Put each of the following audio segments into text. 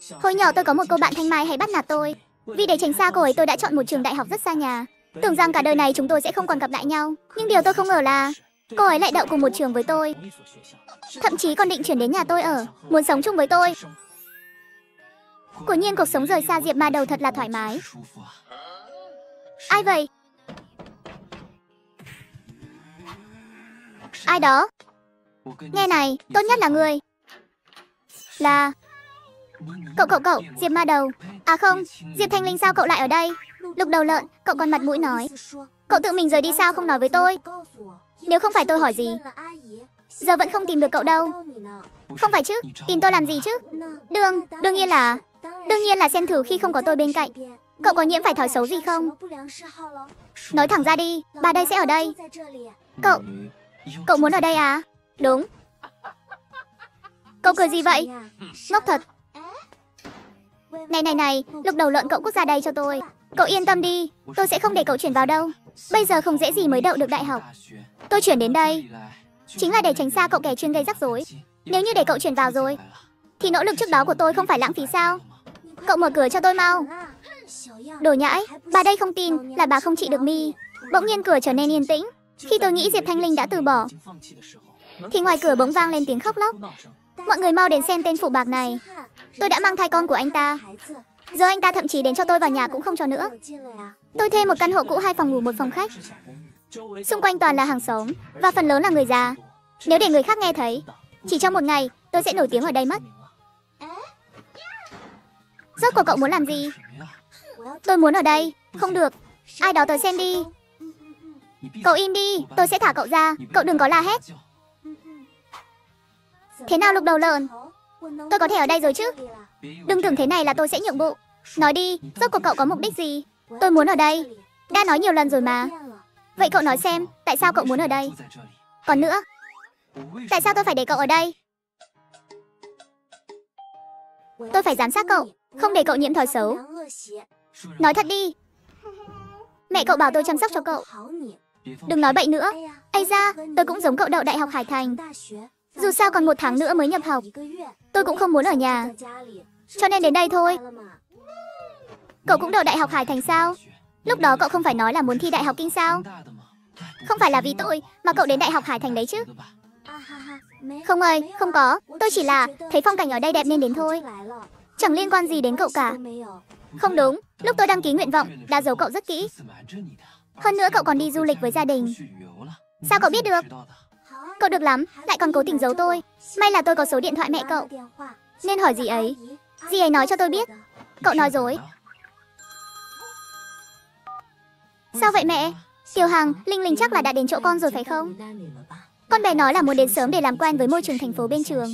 Hồi nhỏ tôi có một cô bạn Thanh Mai hay bắt nạt tôi. Vì để tránh xa cô ấy tôi đã chọn một trường đại học rất xa nhà. Tưởng rằng cả đời này chúng tôi sẽ không còn gặp lại nhau. Nhưng điều tôi không ngờ là cô ấy lại đậu cùng một trường với tôi. Thậm chí còn định chuyển đến nhà tôi ở, muốn sống chung với tôi. Quả nhiên cuộc sống rời xa Diệp Ma Đầu thật là thoải mái. Ai vậy? Ai đó? Nghe này, tốt nhất là người. Là... Cậu, Diệp Ma Đầu. À không, Diệp Thanh Linh sao cậu lại ở đây? Lục Đầu Lợn, cậu còn mặt mũi nói. Cậu tự mình rời đi sao không nói với tôi? Nếu không phải tôi hỏi gì, giờ vẫn không tìm được cậu đâu. Không phải chứ, tìm tôi làm gì chứ? Đương nhiên là xem thử khi không có tôi bên cạnh. Cậu có nhiễm phải thói xấu gì không? Nói thẳng ra đi, bà đây sẽ ở đây. Cậu muốn ở đây à? Đúng. Cậu cười gì vậy? Ngốc thật. Này, Lục Đầu Lợn, cậu cút ra đây cho tôi. Cậu yên tâm đi, tôi sẽ không để cậu chuyển vào đâu. Bây giờ không dễ gì mới đậu được đại học. Tôi chuyển đến đây chính là để tránh xa cậu kẻ chuyên gây rắc rối. Nếu như để cậu chuyển vào rồi thì nỗ lực trước đó của tôi không phải lãng phí sao? Cậu mở cửa cho tôi mau. Đồ nhãi, bà đây không tin là bà không trị được mi. Bỗng nhiên cửa trở nên yên tĩnh. Khi tôi nghĩ Diệp Thanh Linh đã từ bỏ thì ngoài cửa bỗng vang lên tiếng khóc lóc. Mọi người mau đến xem tên phụ bạc này. Tôi đã mang thai con của anh ta. Giờ anh ta thậm chí đến cho tôi vào nhà cũng không cho nữa. Tôi thuê một căn hộ cũ 2 phòng ngủ 1 phòng khách. Xung quanh toàn là hàng xóm và phần lớn là người già. Nếu để người khác nghe thấy, chỉ trong một ngày tôi sẽ nổi tiếng ở đây mất. Rốt cuộc cậu muốn làm gì? Tôi muốn ở đây. Không được. Ai đó tới xem đi. Cậu im đi, tôi sẽ thả cậu ra. Cậu đừng có la hét. Thế nào Lục Đầu Lợn? Tôi có thể ở đây rồi chứ? Đừng tưởng thế này là tôi sẽ nhượng bộ. Nói đi, rốt cuộc cậu có mục đích gì? Tôi muốn ở đây. Đã nói nhiều lần rồi mà. Vậy cậu nói xem, tại sao cậu muốn ở đây? Còn nữa, tại sao tôi phải để cậu ở đây? Tôi phải giám sát cậu, không để cậu nhiễm thói xấu. Nói thật đi. Mẹ cậu bảo tôi chăm sóc cho cậu. Đừng nói bậy nữa. Ây da, tôi cũng giống cậu đậu Đại học Hải Thành. Dù sao còn 1 tháng nữa mới nhập học. Tôi cũng không muốn ở nhà, cho nên đến đây thôi. Cậu cũng đậu Đại học Hải Thành sao? Lúc đó cậu không phải nói là muốn thi Đại học Kinh sao? Không phải là vì tôi mà cậu đến Đại học Hải Thành đấy chứ? Không ơi, không có. Tôi chỉ là thấy phong cảnh ở đây đẹp nên đến thôi. Chẳng liên quan gì đến cậu cả. Không đúng, lúc tôi đăng ký nguyện vọng đã giấu cậu rất kỹ. Hơn nữa cậu còn đi du lịch với gia đình. Sao cậu biết được? Cậu được lắm, lại còn cố tình giấu tôi. May là tôi có số điện thoại mẹ cậu, nên hỏi dì ấy. Dì ấy nói cho tôi biết. Cậu nói dối. Sao vậy mẹ? Tiểu Hằng, Linh Linh chắc là đã đến chỗ con rồi phải không? Con bé nói là muốn đến sớm để làm quen với môi trường thành phố bên trường.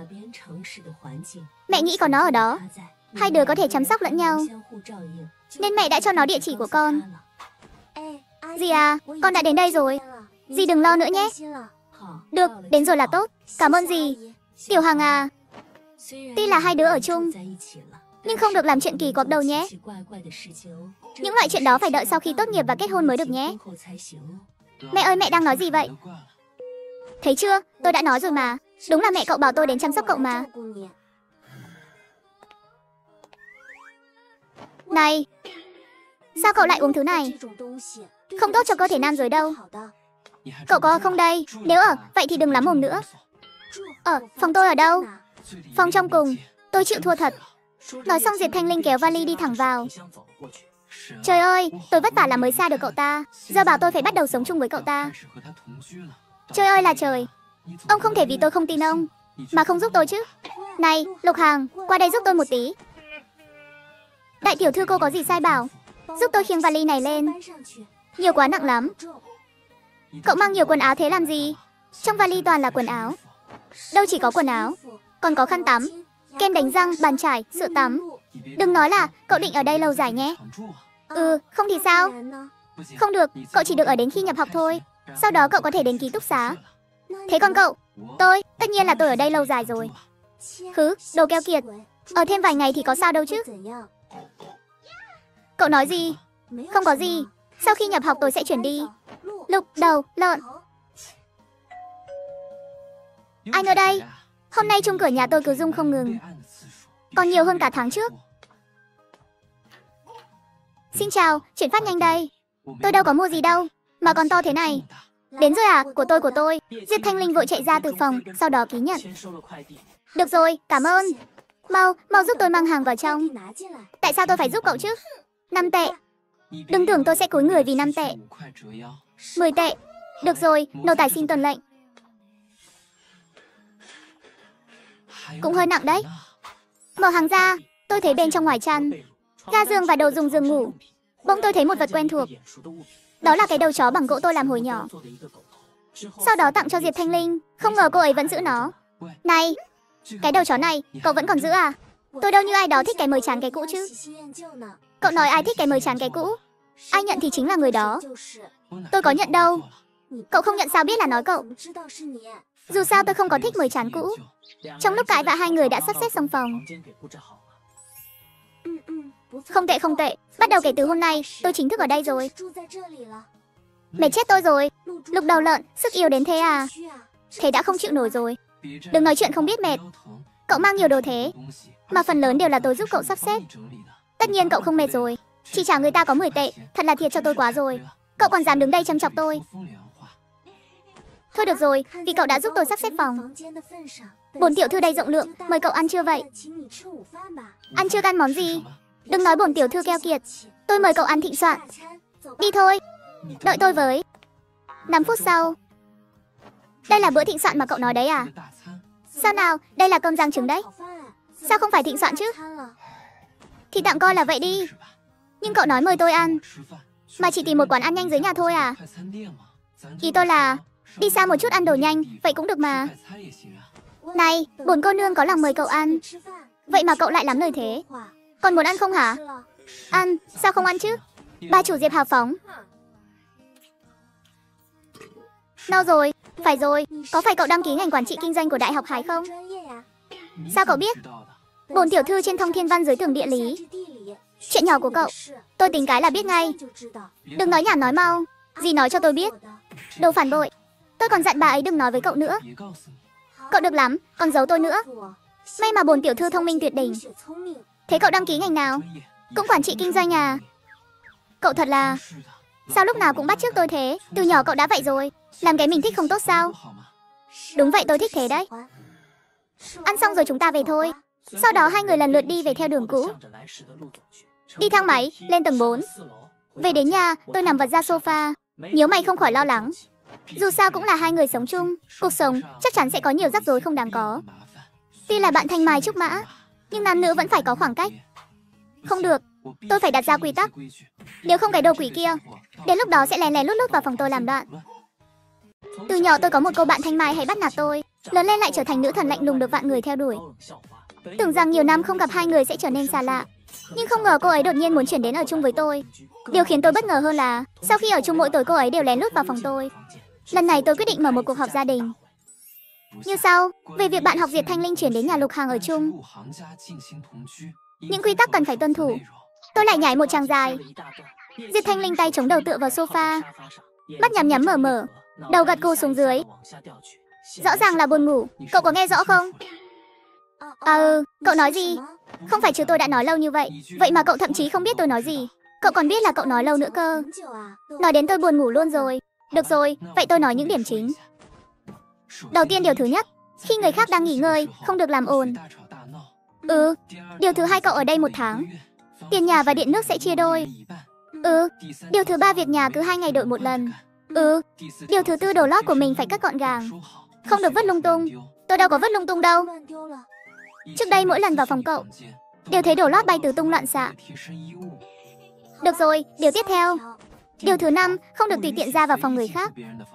Mẹ nghĩ có nó ở đó, hai đứa có thể chăm sóc lẫn nhau, nên mẹ đã cho nó địa chỉ của con. Dì à, con đã đến đây rồi. Dì đừng lo nữa nhé. Được, đến rồi là tốt. Cảm ơn dì. Tiểu Hằng à, tuy là hai đứa ở chung, nhưng không được làm chuyện kỳ quặc đâu nhé. Những loại chuyện đó phải đợi sau khi tốt nghiệp và kết hôn mới được nhé. Mẹ ơi, mẹ đang nói gì vậy? Thấy chưa, tôi đã nói rồi mà. Đúng là mẹ cậu bảo tôi đến chăm sóc cậu mà. Này, sao cậu lại uống thứ này? Không tốt cho cơ thể nam giới đâu. Cậu có không đây? Nếu ở, vậy thì đừng lắm mồm nữa. Phòng tôi ở đâu? Phòng trong cùng. Tôi chịu thua thật. Nói xong Diệp Thanh Linh kéo vali đi thẳng vào. Trời ơi, tôi vất vả là mới xa được cậu ta, giờ bảo tôi phải bắt đầu sống chung với cậu ta. Trời ơi là trời. Ông không thể vì tôi không tin ông mà không giúp tôi chứ. Này, Lục Hằng, qua đây giúp tôi một tí. Đại tiểu thư, cô có gì sai bảo. Giúp tôi khiêng vali này lên. Nhiều quá, nặng lắm. Cậu mang nhiều quần áo thế làm gì? Trong vali toàn là quần áo. Đâu chỉ có quần áo, còn có khăn tắm, kem đánh răng, bàn chải, sữa tắm. Đừng nói là cậu định ở đây lâu dài nhé. Không thì sao? Không được, cậu chỉ được ở đến khi nhập học thôi. Sau đó cậu có thể đến ký túc xá. Thế còn cậu? Tôi, tất nhiên là tôi ở đây lâu dài rồi. Khứ, đồ keo kiệt. Ở thêm vài ngày thì có sao đâu chứ. Cậu nói gì? Không có gì. Sau khi nhập học tôi sẽ chuyển đi. Lục Đầu Lợn. Anh ở đây? Hôm nay chung cửa nhà tôi cứ rung không ngừng. còn nhiều hơn cả tháng trước. Xin chào, chuyển phát nhanh đây. Tôi đâu có mua gì đâu, mà còn to thế này. Đến rồi à, của tôi. Diệp Thanh Linh vội chạy ra từ phòng, sau đó ký nhận. Được rồi, cảm ơn. Mau giúp tôi mang hàng vào trong. Tại sao tôi phải giúp cậu chứ? 5 tệ. Đừng tưởng tôi sẽ cúi người vì 5 tệ. 10 tệ. Được rồi, nô tài xin tuân lệnh. Cũng hơi nặng đấy. Mở hàng ra, tôi thấy bên trong ngoài chăn ga giường và đồ dùng giường ngủ. Bỗng tôi thấy một vật quen thuộc. Đó là cái đầu chó bằng gỗ tôi làm hồi nhỏ. Sau đó tặng cho Diệp Thanh Linh. Không ngờ cô ấy vẫn giữ nó. Này, cái đầu chó này cậu vẫn còn giữ à? Tôi đâu như ai đó thích cái mới chán cái cũ chứ. Cậu nói ai thích cái mới chán cái cũ? Ai nhận thì chính là người đó. Tôi có nhận đâu. Cậu không nhận sao biết là nói cậu. Dù sao tôi không có thích mới chán cũ. Trong lúc cãi vã hai người đã sắp xếp xong phòng. Không tệ. Bắt đầu kể từ hôm nay, tôi chính thức ở đây rồi. Mệt chết tôi rồi. Lục đầu lợn, sức yêu đến thế à? Thế đã không chịu nổi rồi. Đừng nói chuyện không biết mệt. Cậu mang nhiều đồ thế, mà phần lớn đều là tôi giúp cậu sắp xếp. Tất nhiên cậu không mệt rồi. Chỉ trả người ta có 10 tệ, thật là thiệt cho tôi quá rồi. Cậu còn dám đứng đây châm chọc tôi. Thôi được rồi, vì cậu đã giúp tôi sắp xếp phòng. Bổn tiểu thư đây rộng lượng, mời cậu ăn trưa vậy. Ăn trưa ăn món gì? Đừng nói bổn tiểu thư keo kiệt. Tôi mời cậu ăn thịnh soạn. Đi thôi. Đợi tôi với. 5 phút sau. Đây là bữa thịnh soạn mà cậu nói đấy à? Sao nào, đây là cơm rang trứng đấy. Sao không phải thịnh soạn chứ? Thì tạm coi là vậy đi. Nhưng cậu nói mời tôi ăn, mà chỉ tìm một quán ăn nhanh dưới nhà thôi à? Ý tôi là đi xa một chút ăn đồ nhanh, vậy cũng được mà. Này, bổn cô nương có lòng mời cậu ăn. Vậy mà cậu lại lắm lời thế. Còn muốn ăn không hả? Ăn, sao không ăn chứ? Bà chủ Diệp hào phóng. Nào rồi, phải rồi, có phải cậu đăng ký ngành quản trị kinh doanh của Đại học Hải không? Sao cậu biết? Bổn tiểu thư trên Thông Thiên Văn dưới tường địa lý. Chuyện nhỏ của cậu, tôi tính cái là biết ngay. Đừng nói nhảm nói mau. Gì nói cho tôi biết. Đồ phản bội. Tôi còn dặn bà ấy đừng nói với cậu nữa. Cậu được lắm, còn giấu tôi nữa. May mà bổn tiểu thư thông minh tuyệt đỉnh. Thế cậu đăng ký ngành nào? Cũng quản trị kinh doanh à? Cậu thật là... Sao lúc nào cũng bắt chước tôi thế? Từ nhỏ cậu đã vậy rồi. Làm cái mình thích không tốt sao? Đúng vậy, tôi thích thế đấy. Ăn xong rồi chúng ta về thôi. Sau đó hai người lần lượt đi về theo đường cũ. Đi thang máy, lên tầng 4. Về đến nhà, tôi nằm vật ra sofa. Nhớ mày không khỏi lo lắng. Dù sao cũng là hai người sống chung. Cuộc sống chắc chắn sẽ có nhiều rắc rối không đáng có. Tuy là bạn thanh mai trúc mã, nhưng nam nữ vẫn phải có khoảng cách. Không được, tôi phải đặt ra quy tắc. Nếu không cái đồ quỷ kia, đến lúc đó sẽ lén lén lút lút vào phòng tôi làm loạn. Từ nhỏ tôi có một cô bạn thanh mai hay bắt nạt tôi. Lớn lên lại trở thành nữ thần lạnh lùng được vạn người theo đuổi. Tưởng rằng nhiều năm không gặp hai người sẽ trở nên xa lạ. Nhưng không ngờ cô ấy đột nhiên muốn chuyển đến ở chung với tôi. Điều khiến tôi bất ngờ hơn là sau khi ở chung mỗi tối cô ấy đều lén lút vào phòng tôi. Lần này tôi quyết định mở một cuộc họp gia đình. Như sau, về việc bạn học Diệp Thanh Linh chuyển đến nhà Lục Hàng ở chung. Những quy tắc cần phải tuân thủ. Tôi lại nhảy một tràng dài. Diệp Thanh Linh tay chống đầu tựa vào sofa, mắt nhắm nhắm mở mở, đầu gật gù xuống dưới. Rõ ràng là buồn ngủ, cậu có nghe rõ không? Cậu nói gì? Không phải chứ, tôi đã nói lâu như vậy. Vậy mà cậu thậm chí không biết tôi nói gì. Cậu còn biết là cậu nói lâu nữa cơ. Nói đến tôi buồn ngủ luôn rồi. Được rồi, vậy tôi nói những điểm chính. Đầu tiên, điều thứ nhất, khi người khác đang nghỉ ngơi, không được làm ồn. Điều thứ hai, cậu ở đây 1 tháng, tiền nhà và điện nước sẽ chia đôi. Điều thứ ba, việc nhà cứ 2 ngày đổi 1 lần. Điều thứ tư, đồ lót của mình phải cất gọn gàng, không được vứt lung tung. Tôi đâu có vứt lung tung đâu. Trước đây mỗi lần vào phòng cậu đều thấy đồ lót bay tứ tung loạn xạ. Được rồi, điều tiếp theo. Điều thứ 5, không được tùy tiện ra vào phòng người khác.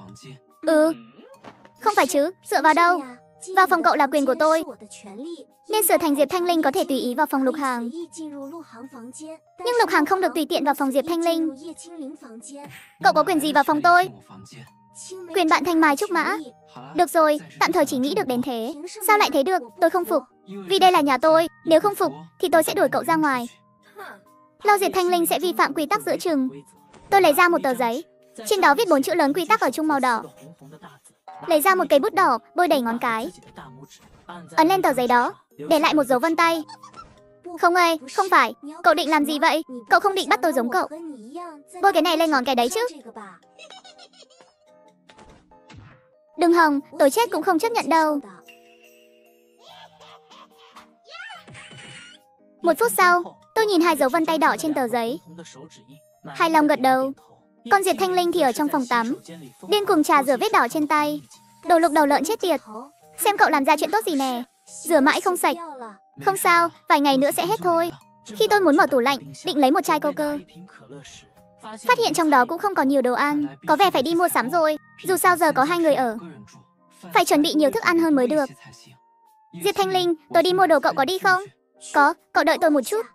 Không phải chứ, dựa vào đâu? Vào phòng cậu là quyền của tôi, nên sửa thành Diệp Thanh Linh có thể tùy ý vào phòng Lục Hàng. Nhưng Lục Hàng không được tùy tiện vào phòng Diệp Thanh Linh. Cậu có quyền gì vào phòng tôi? Quyền bạn thanh mai trúc mã. Được rồi, tạm thời chỉ nghĩ được đến thế. Sao lại thế được, tôi không phục. Vì đây là nhà tôi, nếu không phục thì tôi sẽ đuổi cậu ra ngoài. Lâu Diệp Thanh Linh sẽ vi phạm quy tắc giữa chừng. Tôi lấy ra một tờ giấy, trên đó viết 4 chữ lớn quy tắc ở chung màu đỏ. Lấy ra một cây bút đỏ, bôi đầy ngón cái, ấn lên tờ giấy đó, để lại một dấu vân tay. Không ê, không phải. Cậu định làm gì vậy? Cậu không định bắt tôi giống cậu bôi cái này lên ngón cái đấy chứ? Đừng hòng, tôi chết cũng không chấp nhận đâu. 1 phút sau, tôi nhìn 2 dấu vân tay đỏ trên tờ giấy. Hài lòng gật đầu. Con Diệp Thanh Linh thì ở trong phòng tắm, điên cuồng trà rửa vết đỏ trên tay. Đồ lục đầu lợn chết tiệt. Xem cậu làm ra chuyện tốt gì nè. Rửa mãi không sạch. Không sao, vài ngày nữa sẽ hết thôi. Khi tôi muốn mở tủ lạnh, định lấy một chai Coca, phát hiện trong đó cũng không còn nhiều đồ ăn. Có vẻ phải đi mua sắm rồi. Dù sao giờ có 2 người ở, phải chuẩn bị nhiều thức ăn hơn mới được. Diệp Thanh Linh, tôi đi mua đồ, cậu có đi không? Có, cậu đợi tôi một chút.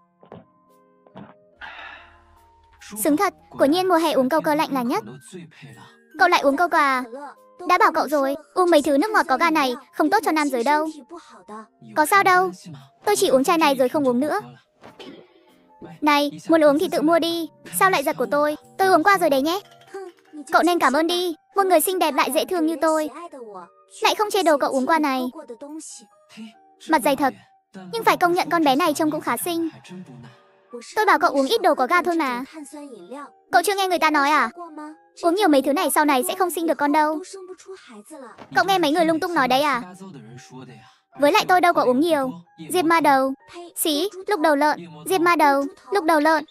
Sướng thật, quả nhiên mùa hè uống Coca lạnh là nhất. Cậu lại uống Coca à? Đã bảo cậu rồi, uống mấy thứ nước ngọt có ga này không tốt cho nam giới đâu. Có sao đâu, tôi chỉ uống chai này rồi không uống nữa. Này, muốn uống thì tự mua đi. Sao lại giật của tôi? Tôi uống qua rồi đấy nhé. Cậu nên cảm ơn đi. Một người xinh đẹp lại dễ thương như tôi lại không chê đồ cậu uống qua này. Mặt dày thật, nhưng phải công nhận con bé này trông cũng khá xinh. Tôi bảo cậu uống ít đồ có ga thôi mà. Cậu chưa nghe người ta nói à? Uống nhiều mấy thứ này sau này sẽ không sinh được con đâu. Cậu nghe mấy người lung tung nói đấy à? Với lại tôi đâu có uống nhiều. Diệp ma đầu. Xí, lúc đầu lợn. Diệp ma đầu, lúc đầu lợn.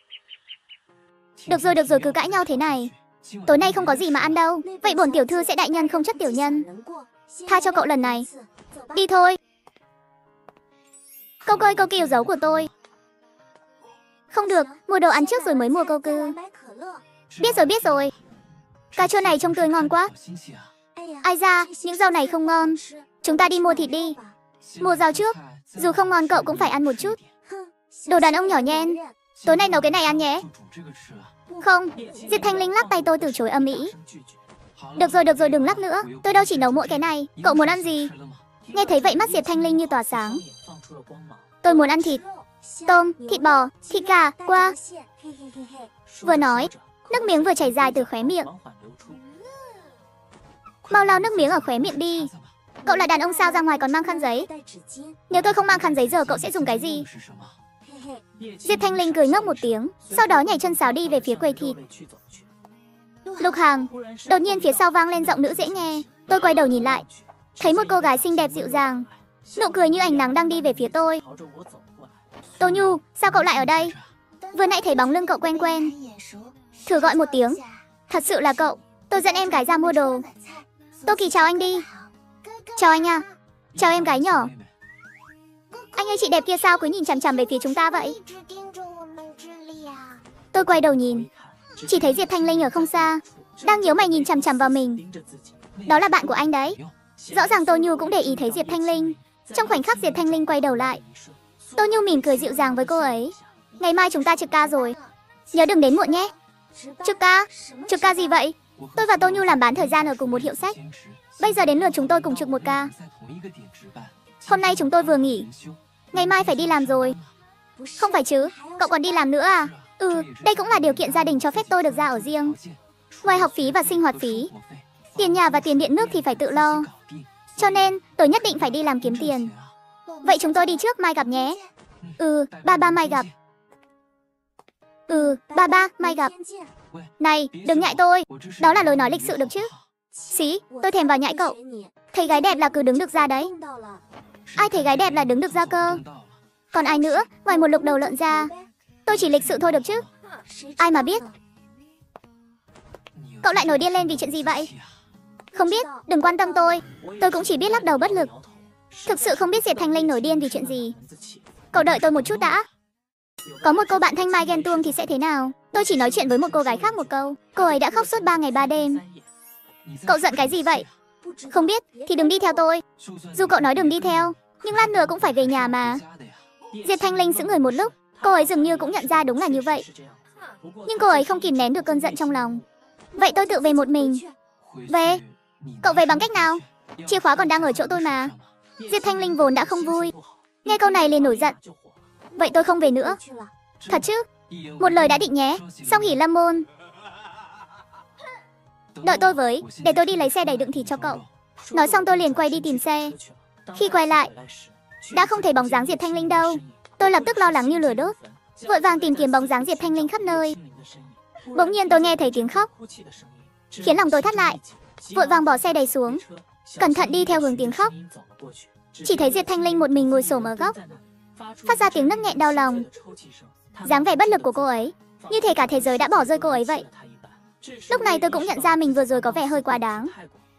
Được rồi, cứ cãi nhau thế này. Tối nay không có gì mà ăn đâu. Vậy bổn tiểu thư sẽ đại nhân không chấp tiểu nhân. Tha cho cậu lần này. Đi thôi. Câu ơi, câu yêu dấu của tôi. Không được, mua đồ ăn trước rồi mới mua câu cư. Biết rồi. Cà chua này trông tươi ngon quá. Ai da, những rau này không ngon. Chúng ta đi mua thịt đi. Mua rau trước. Dù không ngon cậu cũng phải ăn một chút. Đồ đàn ông nhỏ nhen. Tối nay nấu cái này ăn nhé. Không, Diệp Thanh Linh lắc tay tôi từ chối âm ĩ. Được rồi, đừng lắc nữa. Tôi đâu chỉ nấu mỗi cái này. Cậu muốn ăn gì? Nghe thấy vậy mắt Diệp Thanh Linh như tỏa sáng. Tôi muốn ăn thịt. Tôm, thịt bò, thịt gà, qua. Vừa nói, nước miếng vừa chảy dài từ khóe miệng. Mau lau nước miếng ở khóe miệng đi. Cậu là đàn ông sao ra ngoài còn mang khăn giấy? Nếu tôi không mang khăn giấy giờ cậu sẽ dùng cái gì? Diệp Thanh Linh cười ngốc một tiếng, sau đó nhảy chân sáo đi về phía quầy thịt. Lục Hàng, đột nhiên phía sau vang lên giọng nữ dễ nghe. Tôi quay đầu nhìn lại, thấy một cô gái xinh đẹp dịu dàng, nụ cười như ánh nắng đang đi về phía tôi. Tô Nhu, sao cậu lại ở đây? Vừa nãy thấy bóng lưng cậu quen quen. Thử gọi một tiếng. Thật sự là cậu. Tôi dẫn em gái ra mua đồ. Tô Kỳ chào anh đi. Chào anh à. Chào em gái nhỏ. Anh ơi, chị đẹp kia sao cứ nhìn chằm chằm về phía chúng ta vậy? Tôi quay đầu nhìn, chỉ thấy Diệp Thanh Linh ở không xa, đang nhíu mày nhìn chằm chằm vào mình. Đó là bạn của anh đấy. Rõ ràng Tô Nhu cũng để ý thấy Diệp Thanh Linh. Trong khoảnh khắc Diệp Thanh Linh quay đầu lại, Tô Nhu mỉm cười dịu dàng với cô ấy. Ngày mai chúng ta trực ca rồi, nhớ đừng đến muộn nhé. Trực ca? Trực ca gì vậy? Tôi và Tô Nhu làm bán thời gian ở cùng một hiệu sách. Bây giờ đến lượt chúng tôi cùng trực một ca. Hôm nay chúng tôi vừa nghỉ, ngày mai phải đi làm rồi. Không phải chứ, cậu còn đi làm nữa à? Đây cũng là điều kiện gia đình cho phép tôi được ra ở riêng. Ngoài học phí và sinh hoạt phí, tiền nhà và tiền điện nước thì phải tự lo. Cho nên tôi nhất định phải đi làm kiếm tiền. Vậy chúng tôi đi trước, mai gặp nhé. Ba mai gặp. Ba mai gặp. Này, đừng nhại tôi. Đó là lối nói lịch sự được chứ. Xí, tôi thèm vào nhại cậu. Thấy gái đẹp là cứ đứng được ra đấy. Ai thấy gái đẹp là đứng được ra cơ? Còn ai nữa, ngoài một lục đầu lợn ra. Tôi chỉ lịch sự thôi được chứ. Ai mà biết. Cậu lại nổi điên lên vì chuyện gì vậy? Không biết, đừng quan tâm tôi. Tôi cũng chỉ biết lắc đầu bất lực. Thực sự không biết Diệp Thanh Linh nổi điên vì chuyện gì. Cậu đợi tôi một chút đã. Có một cô bạn Thanh Mai ghen tuông thì sẽ thế nào? Tôi chỉ nói chuyện với một cô gái khác một câu. Cô ấy đã khóc suốt 3 ngày 3 đêm. Cậu giận cái gì vậy? Không biết thì đừng đi theo tôi. Dù cậu nói đừng đi theo, nhưng lát nữa cũng phải về nhà mà. Diệp Thanh Linh sững người một lúc. Cô ấy dường như cũng nhận ra đúng là như vậy. Nhưng cô ấy không kìm nén được cơn giận trong lòng. Vậy tôi tự về một mình. Về? Cậu về bằng cách nào? Chìa khóa còn đang ở chỗ tôi mà. Diệp Thanh Linh vốn đã không vui, nghe câu này liền nổi giận. Vậy tôi không về nữa. Thật chứ? Một lời đã định nhé. Song hỉ lâm môn. Đợi tôi với, để tôi đi lấy xe đầy đựng thịt cho cậu. Nói xong tôi liền quay đi tìm xe. Khi quay lại, đã không thấy bóng dáng Diệp Thanh Linh đâu. Tôi lập tức lo lắng như lửa đốt, vội vàng tìm kiếm bóng dáng Diệp Thanh Linh khắp nơi. Bỗng nhiên tôi nghe thấy tiếng khóc, khiến lòng tôi thắt lại, vội vàng bỏ xe đẩy xuống, cẩn thận đi theo hướng tiếng khóc. Chỉ thấy Diệp Thanh Linh một mình ngồi xổm ở góc, phát ra tiếng nấc nghẹn đau lòng. Dáng vẻ bất lực của cô ấy, như thể cả thế giới đã bỏ rơi cô ấy vậy. Lúc này tôi cũng nhận ra mình vừa rồi có vẻ hơi quá đáng.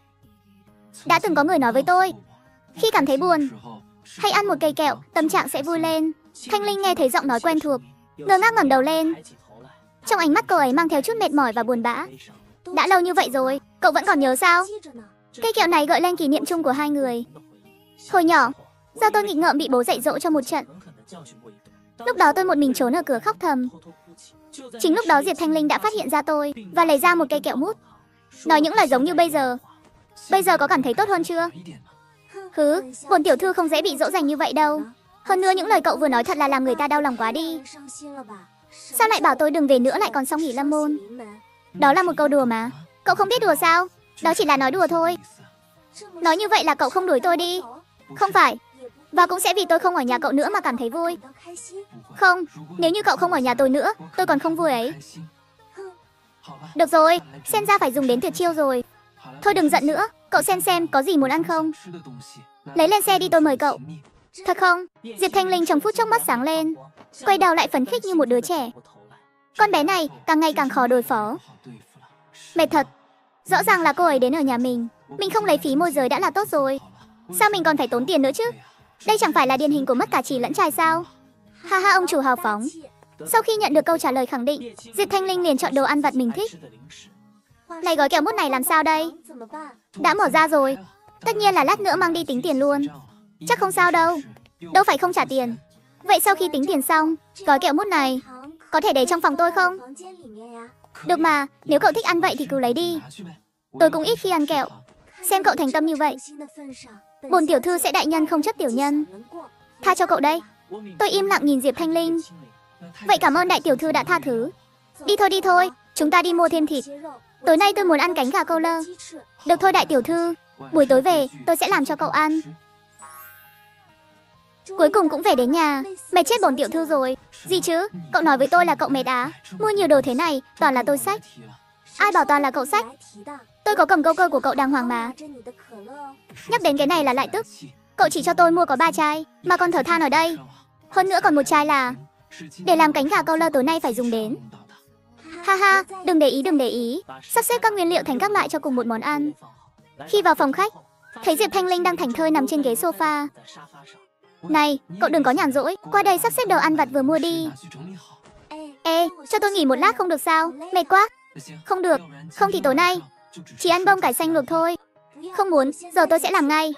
Đã từng có người nói với tôi, khi cảm thấy buồn, hãy ăn một cây kẹo, tâm trạng sẽ vui lên. Thanh Linh nghe thấy giọng nói quen thuộc, ngơ ngác ngẩng đầu lên. Trong ánh mắt cô ấy mang theo chút mệt mỏi và buồn bã. Đã lâu như vậy rồi, cậu vẫn còn nhớ sao? Cây kẹo này gợi lên kỷ niệm chung của hai người. Hồi nhỏ, do tôi nghịch ngợm bị bố dạy dỗ cho một trận. Lúc đó tôi một mình trốn ở cửa khóc thầm. Chính lúc đó Diệp Thanh Linh đã phát hiện ra tôi và lấy ra một cây kẹo mút, nói những lời giống như bây giờ. Bây giờ có cảm thấy tốt hơn chưa? Hứ, bổn tiểu thư không dễ bị dỗ dành như vậy đâu. Hơn nữa những lời cậu vừa nói thật là làm người ta đau lòng quá đi. Sao lại bảo tôi đừng về nữa lại còn xong nghỉ lâm môn? Đó là một câu đùa mà. Cậu không biết đùa sao? Đó chỉ là nói đùa thôi. Nói như vậy là cậu không đuổi tôi đi. Không phải. Và cũng sẽ vì tôi không ở nhà cậu nữa mà cảm thấy vui. Không, nếu như cậu không ở nhà tôi nữa, tôi còn không vui ấy. Được rồi, xem ra phải dùng đến tuyệt chiêu rồi. Thôi đừng giận nữa, cậu xem có gì muốn ăn không? Lấy lên xe đi tôi mời cậu. Thật không? Diệp Thanh Linh trong phút chốc mắt sáng lên, quay đầu lại phấn khích như một đứa trẻ. Con bé này càng ngày càng khó đối phó. Mệt thật. Rõ ràng là cô ấy đến ở nhà mình không lấy phí môi giới đã là tốt rồi. Sao mình còn phải tốn tiền nữa chứ? Đây chẳng phải là điển hình của mất cả chì lẫn chài sao? Ha ha, ông chủ hào phóng. Sau khi nhận được câu trả lời khẳng định, Diệp Thanh Linh liền chọn đồ ăn vặt mình thích. Này, gói kẹo mút này làm sao đây? Đã mở ra rồi. Tất nhiên là lát nữa mang đi tính tiền luôn. Chắc không sao đâu. Đâu phải không trả tiền. Vậy sau khi tính tiền xong, gói kẹo mút này có thể để trong phòng tôi không? Được mà, nếu cậu thích ăn vậy thì cứ lấy đi. Tôi cũng ít khi ăn kẹo. Xem cậu thành tâm như vậy, bổn tiểu thư sẽ đại nhân không chấp tiểu nhân. Tha cho cậu đây. Tôi im lặng nhìn Diệp Thanh Linh. Vậy cảm ơn đại tiểu thư đã tha thứ. Đi thôi, chúng ta đi mua thêm thịt. Tối nay tôi muốn ăn cánh gà câu lơ. Được thôi đại tiểu thư, buổi tối về tôi sẽ làm cho cậu ăn. Cuối cùng cũng về đến nhà. Mệt chết bổn tiểu thư rồi. Gì chứ, cậu nói với tôi là cậu mệt á? Mua nhiều đồ thế này, toàn là tôi xách. Ai bảo toàn là cậu xách? Tôi có cầm câu cơ của cậu đàng hoàng mà. Nhắc đến cái này là lại tức. Cậu chỉ cho tôi mua có 3 chai, mà còn thở than ở đây. Hơn nữa còn một chai là để làm cánh gà câu lơ tối nay phải dùng đến. Ha ha, đừng để ý. Sắp xếp các nguyên liệu thành các loại cho cùng một món ăn. Khi vào phòng khách, thấy Diệp Thanh Linh đang thảnh thơi nằm trên ghế sofa. Này, cậu đừng có nhàn rỗi, qua đây sắp xếp đồ ăn vặt vừa mua đi. Ê, cho tôi nghỉ một lát không được sao? Mệt quá. Không được, không thì tối nay chỉ ăn bông cải xanh luộc thôi. Không muốn, giờ tôi sẽ làm ngay.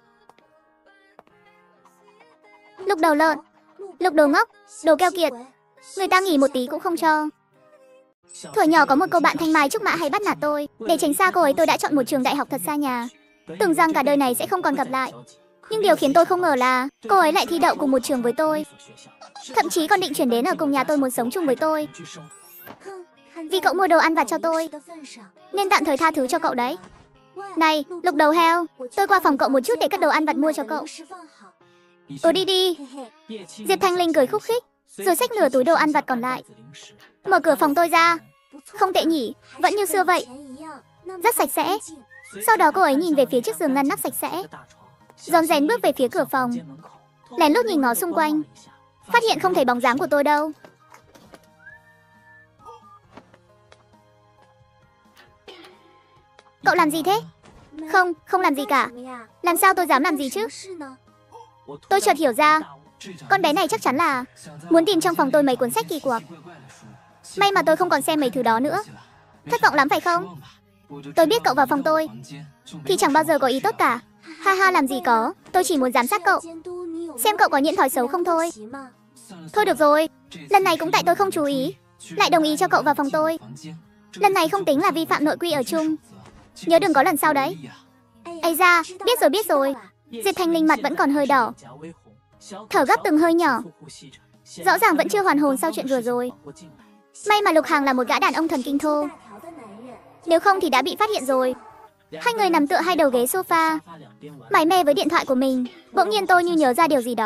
Lục đầu lợn, lục đồ ngốc, đồ keo kiệt. Người ta nghỉ một tí cũng không cho. Thuở nhỏ có một cô bạn thanh mai trúc mã hay bắt nạt tôi. Để tránh xa cô ấy tôi đã chọn một trường đại học thật xa nhà, tưởng rằng cả đời này sẽ không còn gặp lại. Nhưng điều khiến tôi không ngờ là cô ấy lại thi đậu cùng một trường với tôi. Thậm chí còn định chuyển đến ở cùng nhà tôi muốn sống chung với tôi. Vì cậu mua đồ ăn vặt cho tôi nên tạm thời tha thứ cho cậu đấy. Này, lục đầu heo, tôi qua phòng cậu một chút để cất đồ ăn vặt mua cho cậu. Đi. Diệp Thanh Linh cười khúc khích, rồi xách nửa túi đồ ăn vặt còn lại, mở cửa phòng tôi ra. Không tệ nhỉ, vẫn như xưa vậy, rất sạch sẽ. Sau đó cô ấy nhìn về phía chiếc giường ngăn nắp sạch sẽ, rón rén bước về phía cửa phòng, lén lút nhìn ngó xung quanh, phát hiện không thấy bóng dáng của tôi đâu. Cậu làm gì thế? Không làm gì cả. Làm sao tôi dám làm gì chứ? Tôi chợt hiểu ra, con bé này chắc chắn là muốn tìm trong phòng tôi mấy cuốn sách kỳ quặc. May mà tôi không còn xem mấy thứ đó nữa. Thất vọng lắm phải không? Tôi biết cậu vào phòng tôi thì chẳng bao giờ có ý tốt cả. Ha ha, làm gì có, tôi chỉ muốn giám sát cậu, xem cậu có nhiễm thói xấu không thôi. Thôi được rồi, lần này cũng tại tôi không chú ý, lại đồng ý cho cậu vào phòng tôi. Lần này không tính là vi phạm nội quy ở chung, nhớ đừng có lần sau đấy. Ây da, biết rồi. Diệp Thanh Linh mặt vẫn còn hơi đỏ, thở gấp từng hơi nhỏ, rõ ràng vẫn chưa hoàn hồn sau chuyện vừa rồi. May mà Lục Hàng là một gã đàn ông thần kinh thô, nếu không thì đã bị phát hiện rồi. Hai người nằm tựa hai đầu ghế sofa, mải mê với điện thoại của mình. Bỗng nhiên tôi như nhớ ra điều gì đó,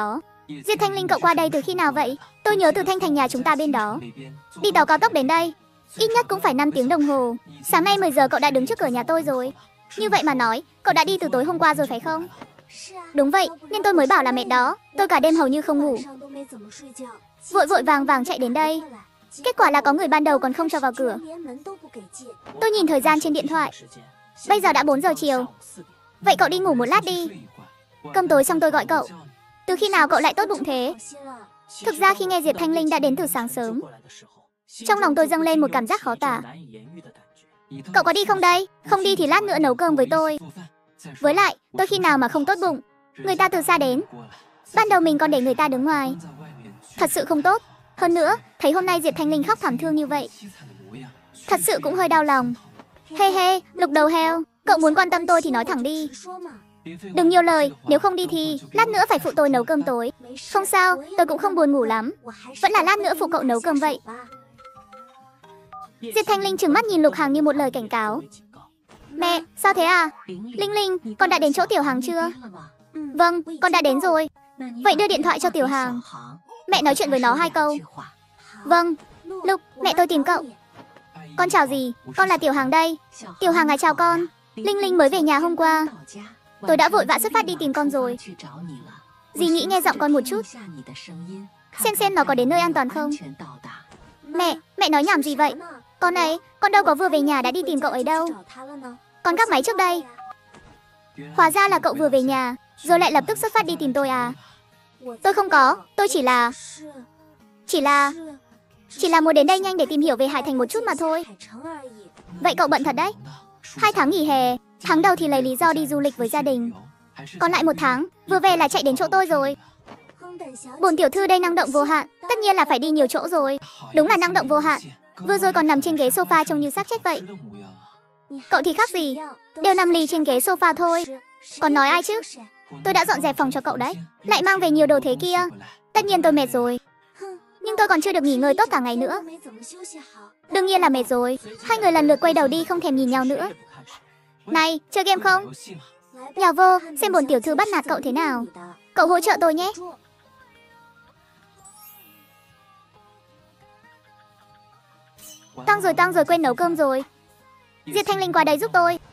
Diệp Thanh Linh, cậu qua đây từ khi nào vậy? Tôi nhớ từ Thanh Thành nhà chúng ta bên đó. Đi tàu cao tốc đến đây, ít nhất cũng phải 5 tiếng đồng hồ. Sáng nay 10 giờ cậu đã đứng trước cửa nhà tôi rồi. Như vậy mà nói, cậu đã đi từ tối hôm qua rồi phải không? Đúng vậy, nên tôi mới bảo là mệt đó. Tôi cả đêm hầu như không ngủ. Vội vội vàng vàng chạy đến đây. Kết quả là có người ban đầu còn không cho vào cửa. Tôi nhìn thời gian trên điện thoại. Bây giờ đã 4 giờ chiều. Vậy cậu đi ngủ một lát đi. Cơm tối xong tôi gọi cậu. Từ khi nào cậu lại tốt bụng thế? Thực ra khi nghe Diệp Thanh Linh đã đến từ sáng sớm, trong lòng tôi dâng lên một cảm giác khó tả. Cậu có đi không đây? Không đi thì lát nữa nấu cơm với tôi. Với lại, tôi khi nào mà không tốt bụng. Người ta từ xa đến. Ban đầu mình còn để người ta đứng ngoài. Thật sự không tốt. Hơn nữa, thấy hôm nay Diệp Thanh Linh khóc thảm thương như vậy, thật sự cũng hơi đau lòng. Hê hê, lục đầu heo, cậu muốn quan tâm tôi thì nói thẳng đi. Đừng nhiều lời, nếu không đi thì lát nữa phải phụ tôi nấu cơm tối. Không sao, tôi cũng không buồn ngủ lắm. Vẫn là lát nữa phụ cậu nấu cơm vậy. Diệp Thanh Linh trừng mắt nhìn Lục Hằng như một lời cảnh cáo. Mẹ, sao thế à? Linh Linh, con đã đến chỗ Tiểu Hằng chưa? Vâng, con đã đến rồi. Vậy đưa điện thoại cho Tiểu Hằng. Mẹ nói chuyện với nó 2 câu. Vâng. Lục, mẹ tôi tìm cậu. Con chào gì? Con là Tiểu Hằng đây. Tiểu Hằng à, chào con. Linh Linh mới về nhà hôm qua. Tôi đã vội vã xuất phát đi tìm con rồi. Dì nghĩ nghe giọng con một chút. Xem nó có đến nơi an toàn không? Mẹ nói nhảm gì vậy? Con đâu có vừa về nhà đã đi tìm cậu ấy đâu. Con gác máy trước đây. Hóa ra là cậu vừa về nhà, rồi lại lập tức xuất phát đi tìm tôi à? Tôi không có, tôi chỉ là muốn đến đây nhanh để tìm hiểu về Hải Thành một chút mà thôi. Vậy cậu bận thật đấy. 2 tháng nghỉ hè, tháng đầu thì lấy lý do đi du lịch với gia đình. Còn lại 1 tháng, vừa về là chạy đến chỗ tôi rồi. Bổn tiểu thư đây năng động vô hạn, tất nhiên là phải đi nhiều chỗ rồi. Đúng là năng động vô hạn. Vừa rồi còn nằm trên ghế sofa trông như xác chết vậy. Cậu thì khác gì, đều nằm lì trên ghế sofa thôi. Còn nói ai chứ? Tôi đã dọn dẹp phòng cho cậu đấy, lại mang về nhiều đồ thế kia. Tất nhiên tôi mệt rồi. Nhưng tôi còn chưa được nghỉ ngơi tốt cả ngày nữa. Đương nhiên là mệt rồi. 2 người lần lượt quay đầu đi không thèm nhìn nhau nữa. Này, chơi game không? Nhào vô, xem bổn tiểu thư bắt nạt cậu thế nào. Cậu hỗ trợ tôi nhé. Tăng rồi, quên nấu cơm rồi. Diệp Thanh Linh qua đây giúp tôi.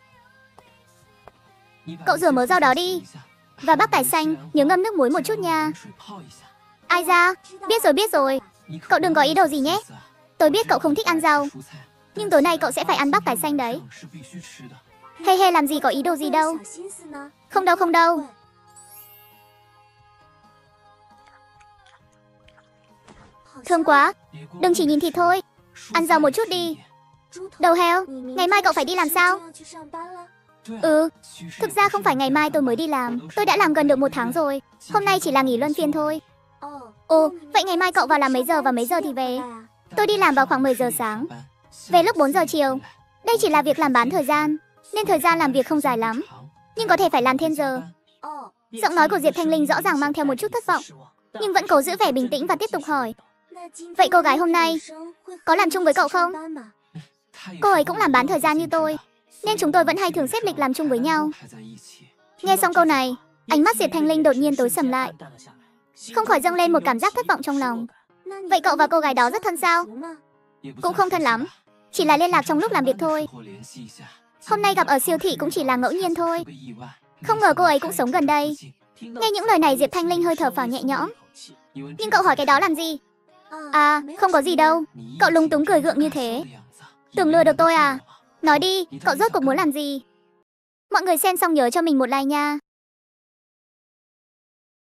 Cậu rửa mớ rau đó đi. Và bắp cải xanh, nhớ ngâm nước muối một chút nha. Ai ra, biết rồi. Cậu đừng có ý đồ gì nhé. Tôi biết cậu không thích ăn rau, nhưng tối nay cậu sẽ phải ăn bắp cải xanh đấy. Hey, làm gì có ý đồ gì đâu. Không đâu. Thương quá. Đừng chỉ nhìn thịt thôi, ăn rau một chút đi. Đầu heo, ngày mai cậu phải đi làm sao? Thực ra không phải ngày mai tôi mới đi làm. Tôi đã làm gần được 1 tháng rồi. Hôm nay chỉ là nghỉ luân phiên thôi. Vậy ngày mai cậu vào làm mấy giờ và mấy giờ thì về? Tôi đi làm vào khoảng 10 giờ sáng, về lúc 4 giờ chiều. Đây chỉ là việc làm bán thời gian, nên thời gian làm việc không dài lắm, nhưng có thể phải làm thêm giờ. Giọng nói của Diệp Thanh Linh rõ ràng mang theo một chút thất vọng, nhưng vẫn cố giữ vẻ bình tĩnh và tiếp tục hỏi. Vậy cô gái hôm nay có làm chung với cậu không? Cô ấy cũng làm bán thời gian như tôi, nên chúng tôi vẫn hay thường xếp lịch làm chung với nhau. Nghe xong câu này, ánh mắt Diệp Thanh Linh đột nhiên tối sầm lại, không khỏi dâng lên một cảm giác thất vọng trong lòng. Vậy cậu và cô gái đó rất thân sao? Cũng không thân lắm, chỉ là liên lạc trong lúc làm việc thôi. Hôm nay gặp ở siêu thị cũng chỉ là ngẫu nhiên thôi. Không ngờ cô ấy cũng sống gần đây. Nghe những lời này Diệp Thanh Linh hơi thở phào nhẹ nhõm. Nhưng cậu hỏi cái đó làm gì? À, không có gì đâu. Cậu lúng túng cười gượng như thế, tưởng lừa được tôi à? Nói đi, cậu rốt cuộc muốn làm gì? Mọi người xem xong nhớ cho mình một like nha.